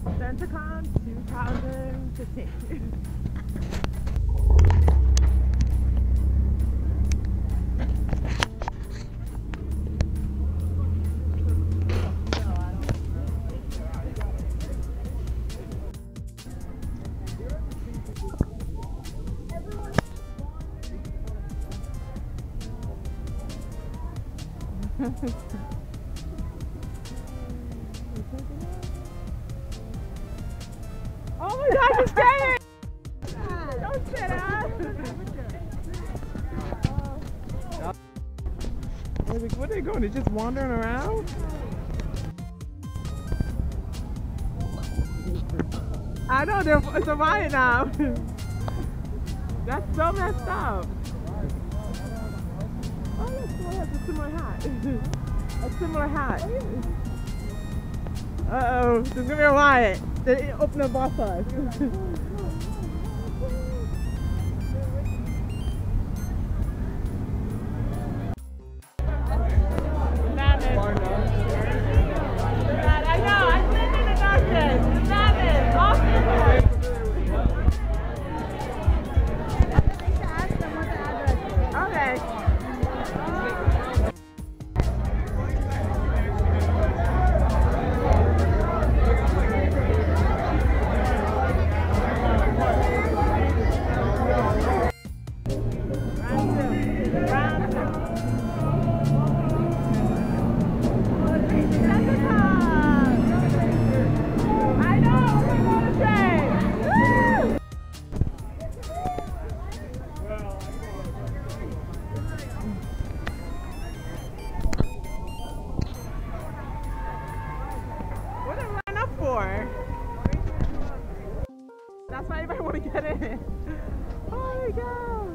SantaCon 2015. Oh my gosh, it's scary! Don't sit up! What are they going? They're just wandering around? I know, it's a riot now. That's so messed up. Oh, that's cool. It has a similar hat. A similar hat. Uh-oh, there's gonna be a riot. They open the bus us. I know, I sent in the darkness. It's madness. Awesome. Okay. That's why everybody want to get in. Oh my God.